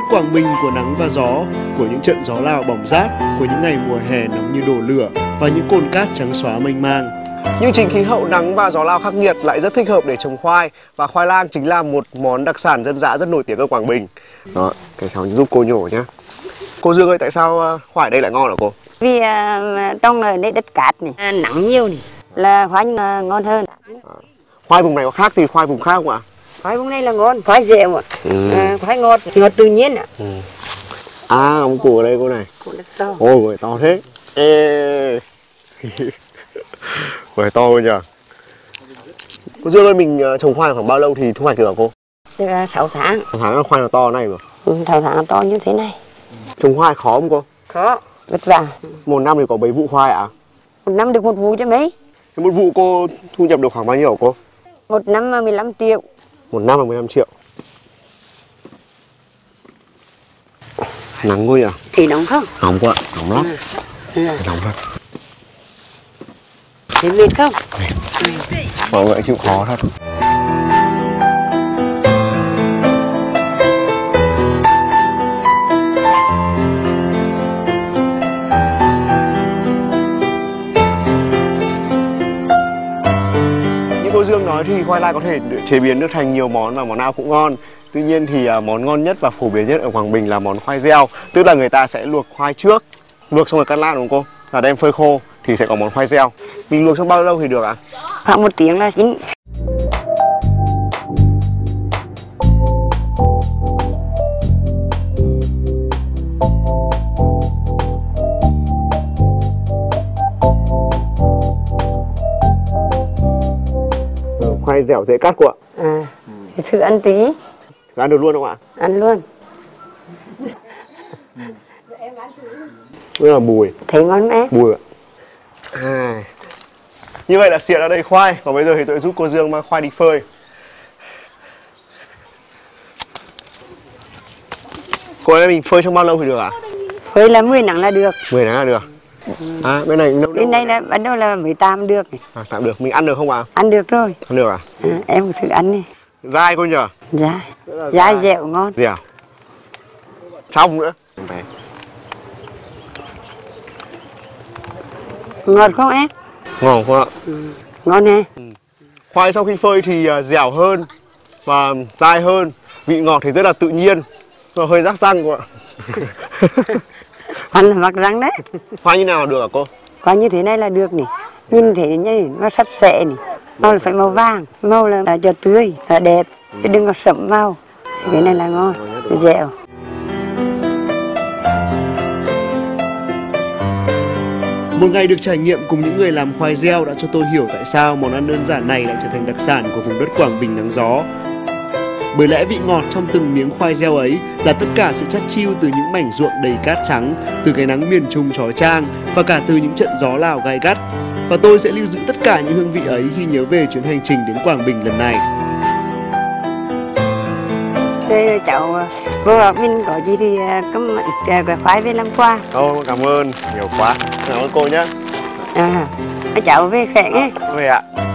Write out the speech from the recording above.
Quảng Bình của nắng và gió, của những trận gió Lào bỏng rát, của những ngày mùa hè nóng như đổ lửa và những cồn cát trắng xóa mênh mang. Nhưng chính khí hậu nắng và gió Lào khắc nghiệt lại rất thích hợp để trồng khoai, và khoai lang chính là một món đặc sản dân dã rất nổi tiếng ở Quảng Bình. Đó, cái cháu giúp cô nhổ nhá. Cô Dương ơi, tại sao khoai ở đây lại ngon hả cô? Vì trong đây đất cát này, nắng nhiều này là khoai ngon hơn. Khoai vùng này có khác thì khoai vùng khác không ạ? Khoai vùng này là ngon, khoai dẻo ạ. Khoai ngọt tự nhiên ạ. À, ông củ ở đây cô này. Củ đất to. Ôi, to thế. Ê. Quả to nhỉ. Cô Dương ơi, mình trồng khoai khoảng bao lâu thì thu hoạch được hả cô? 6 tháng. 6 tháng là khoai nó to này rồi. 6 tháng nó to như thế này. Trồng khoai khó không cô? Khó, vất vả. Một năm thì có mấy vụ khoai ạ? Một năm được một vụ chứ mấy. Thế một vụ cô thu nhập được khoảng bao nhiêu hả cô? Một năm 15 triệu. Một năm là 15 triệu. Nắng quá nhỉ? Thì nóng không? Nóng quá, nóng lắm. Nóng thật. Thế mệt không? Mọi người chịu khó thật. Như cô Dương nói thì khoai lang có thể chế biến được thành nhiều món và món nào cũng ngon. Tuy nhiên thì món ngon nhất và phổ biến nhất ở Quảng Bình là món khoai gieo. Tức là người ta sẽ luộc khoai trước, luộc xong rồi cắt lát đúng không cô? Và đem phơi khô thì sẽ có món khoai gieo. Mình luộc trong bao lâu thì được ạ? Khoảng 1 tiếng là chín. Khoai dẻo dễ cắt cô ạ. Thử ăn tí. Thử ăn được luôn không ạ? Ăn luôn. Rất là mùi. Thấy ngon em. Mùi ạ. Như vậy là xịa ra đây khoai. Còn bây giờ thì tôi giúp cô Dương mang khoai đi phơi. Cô ơi, mình phơi trong bao lâu thì được ạ? Phơi là 10 nắng là được. 10 nắng là được. Bên này nấu Bên đây là bắt đầu là 18 được này. tạm được. Mình ăn được không ạ? Ăn được rồi. Ăn được à? Em thử ăn đi. Dai cô nhỉ? Dai. Dai dẻo ngon. Dẻo. Trong nữa. Ngọt không em? Ngon không ạ? Ngon nè. Khoai sau khi phơi thì dẻo hơn và dai hơn. Vị ngọt thì rất là tự nhiên. Nó hơi rắc răng cô ạ. Ăn là vặt răng đấy. Khoai như nào được hả cô? Khoai như thế này là được nè. Nhìn thế này nó sạch sẽ nè. Màu là phải màu vàng. Màu là cho tươi, là đẹp. Chứ đừng có sẫm vào. Cái này là ngon, dẻo. Một ngày được trải nghiệm cùng những người làm khoai gieo đã cho tôi hiểu tại sao món ăn đơn giản này lại trở thành đặc sản của vùng đất Quảng Bình nắng gió. Bởi lẽ vị ngọt trong từng miếng khoai gieo ấy là tất cả sự chắt chiu từ những mảnh ruộng đầy cát trắng, từ cái nắng miền Trung chói chang và cả từ những trận gió Lào gai gắt. Và tôi sẽ lưu giữ tất cả những hương vị ấy khi nhớ về chuyến hành trình đến Quảng Bình lần này. Thế cháu vô mình có gì thì cầm cái khoai về làm quà. Cảm ơn nhiều quá. Cảm ơn cô nhé. Cháu về khỏe nghe. Về ạ.